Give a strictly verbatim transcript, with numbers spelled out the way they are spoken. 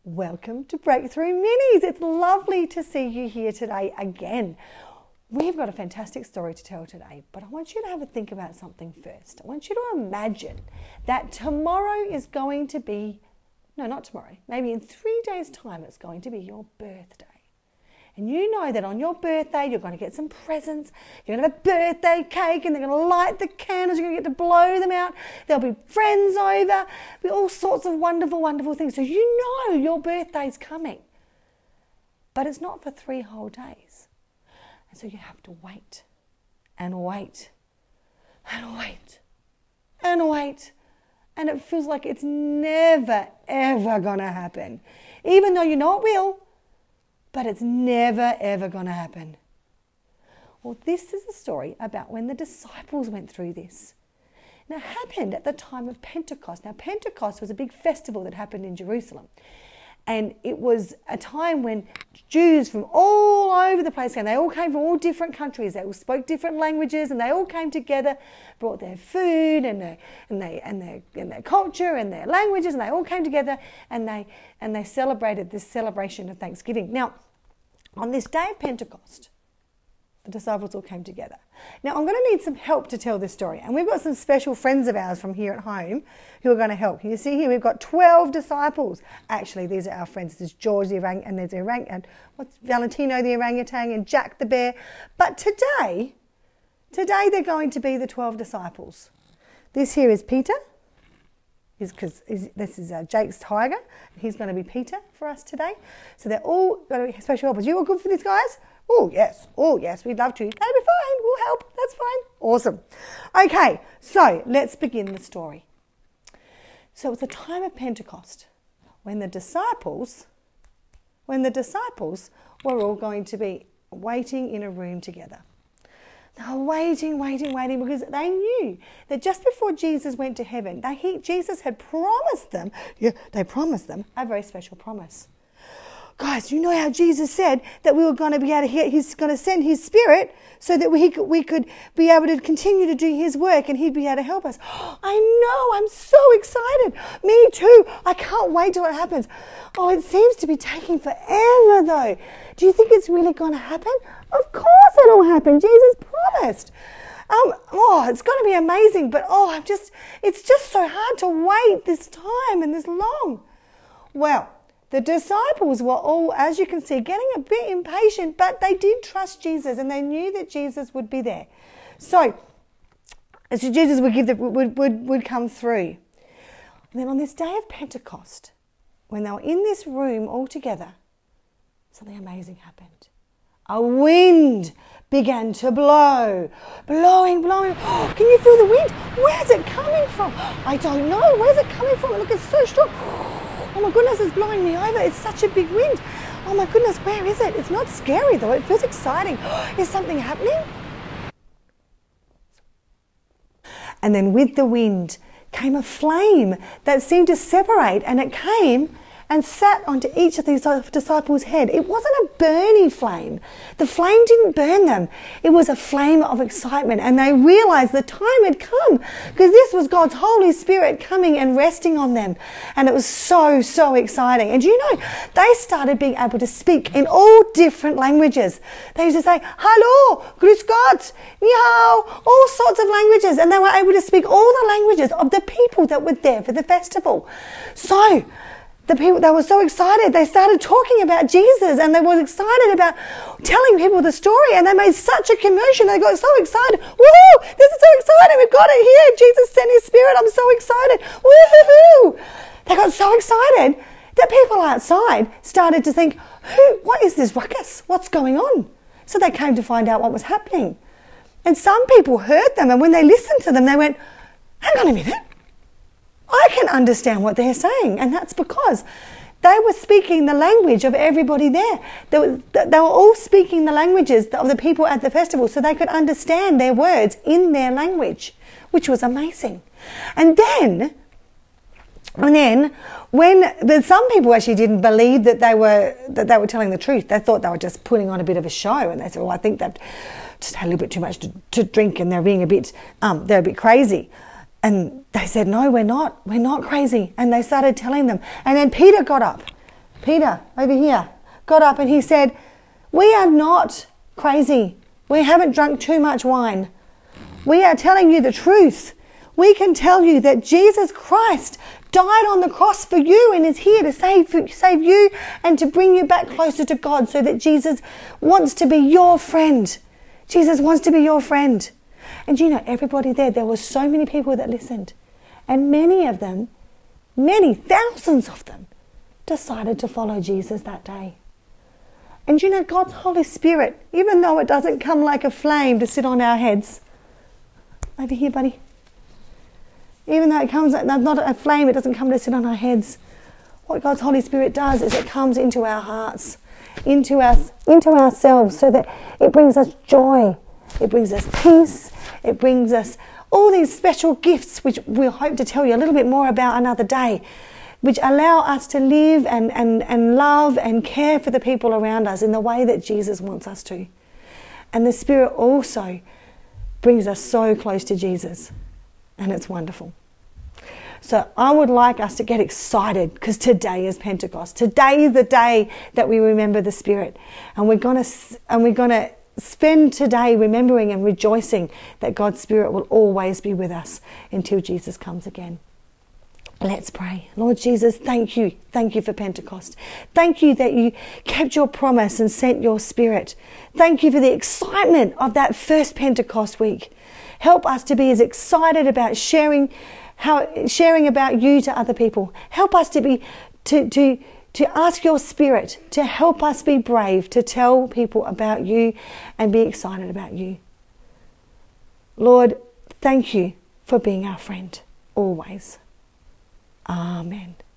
Welcome to Breakthrough Minis. It's lovely to see you here today again. We've got a fantastic story to tell today, but I want you to have a think about something first. I want you to imagine that tomorrow is going to be, no, not tomorrow, maybe in three days' time it's going to be your birthday. And you know that on your birthday, you're going to get some presents, you're going to have a birthday cake, and they're going to light the candles, you're going to get to blow them out, there'll be friends over, there'll be all sorts of wonderful, wonderful things. So you know your birthday's coming. But it's not for three whole days. And so you have to wait, and wait, and wait, and wait. And it feels like it's never, ever going to happen. Even though you know it will. But it's never, ever going to happen. Well, this is a story about when the disciples went through this. Now, it happened at the time of Pentecost. Now, Pentecost was a big festival that happened in Jerusalem. And it was a time when Jews from all over the place came. They all came from all different countries. They all spoke different languages, and they all came together, brought their food and their and they and their and their culture and their languages, and they all came together and they and they celebrated this celebration of Thanksgiving. Now, on this day of Pentecost, the disciples all came together. Now, I'm going to need some help to tell this story. And we've got some special friends of ours from here at home who are going to help. You see here, we've got twelve disciples. Actually, these are our friends. There's George the orang, and there's orang, and what's Valentino the orangutan, and Jack the bear. But today, today they're going to be the twelve disciples. This here is Peter. Because this is uh, Jake's tiger. He's going to be Peter for us today. So they're all going to be special helpers. You all good for these guys? Oh, yes. Oh, yes. We'd love to. That'll be fine. We'll help. That's fine. Awesome. Okay, so let's begin the story. So it's the time of Pentecost when the disciples, when the disciples were all going to be waiting in a room together. They were waiting, waiting, waiting, because they knew that just before Jesus went to heaven, they, he, Jesus had promised them, yeah, they promised them a very special promise. Guys, you know how Jesus said that we were going to be able to hear, he's going to send his spirit so that we could, we could be able to continue to do his work and he'd be able to help us. I know, I'm so excited. Me too. I can't wait till it happens. Oh, it seems to be taking forever though. Do you think it's really going to happen? Of course it'll happen. Jesus promised. Um, oh, it's going to be amazing, but oh, I'm just, it's just so hard to wait this time and this long. Well, the disciples were all, as you can see, getting a bit impatient, but they did trust Jesus and they knew that Jesus would be there. So, so Jesus would, give the, would, would, would come through. And then on this day of Pentecost, when they were in this room all together, something amazing happened. A wind began to blow, blowing, blowing. Oh, can you feel the wind? Where's it coming from? I don't know. Where's it coming from? Look, it's so strong. Oh my goodness, it's blowing me over. It's such a big wind. Oh my goodness, where is it? It's not scary though. It feels exciting. Is something happening? And then with the wind came a flame that seemed to separate, and it came and sat onto each of these disciples' head. It wasn't a burning flame. The flame didn't burn them. It was a flame of excitement, and they realized the time had come because this was God's Holy Spirit coming and resting on them. And it was so, so exciting. And you know, they started being able to speak in all different languages. They used to say, "Hallo, grüß Gott, ni hao," all sorts of languages. And they were able to speak all the languages of the people that were there for the festival. So, The people, they were so excited. They started talking about Jesus and they were excited about telling people the story, and they made such a commotion. They got so excited. Woohoo! This is so exciting. We've got it here. Jesus sent his spirit. I'm so excited. Woohoo! They got so excited that people outside started to think, Who, what is this ruckus? What's going on? So they came to find out what was happening. And some people heard them, and when they listened to them, they went, hang on a minute. I can understand what they're saying, and that's because they were speaking the language of everybody there. They were, they were all speaking the languages of the people at the festival, so they could understand their words in their language, which was amazing. And then, and then, when but some people actually didn't believe that they were that they were telling the truth. They thought they were just putting on a bit of a show, and they said, "Well, I think they've just had a little bit too much to, to drink, and they're being a bit, um, they're a bit crazy." And they said, "No, we're not. We're not crazy." And they started telling them. And then Peter got up. Peter, over here, got up and he said, we are not crazy. We haven't drunk too much wine. We are telling you the truth. We can tell you that Jesus Christ died on the cross for you and is here to save, save you and to bring you back closer to God, so that Jesus wants to be your friend. Jesus wants to be your friend. And you know, everybody there, there were so many people that listened. And many of them, many thousands of them, decided to follow Jesus that day. And you know, God's Holy Spirit, even though it doesn't come like a flame to sit on our heads, over here, buddy. Even though it comes, not a flame, it doesn't come to sit on our heads. What God's Holy Spirit does is it comes into our hearts, into us, into ourselves, so that it brings us joy, it brings us peace, it brings us all these special gifts, which we'll hope to tell you a little bit more about another day, which allow us to live and, and, and love and care for the people around us in the way that Jesus wants us to. And the Spirit also brings us so close to Jesus, and it's wonderful. So I would like us to get excited, because today is Pentecost. Today is the day that we remember the Spirit, and we're going to and we're going to spend today remembering and rejoicing that God's Spirit will always be with us until Jesus comes again. Let's pray. Lord Jesus, thank you. Thank you for Pentecost. Thank you that you kept your promise and sent your Spirit. Thank you for the excitement of that first Pentecost week. Help us to be as excited about sharing how sharing about you to other people. Help us to be to to to ask your Spirit to help us be brave to tell people about you and be excited about you. Lord, thank you for being our friend always. Amen.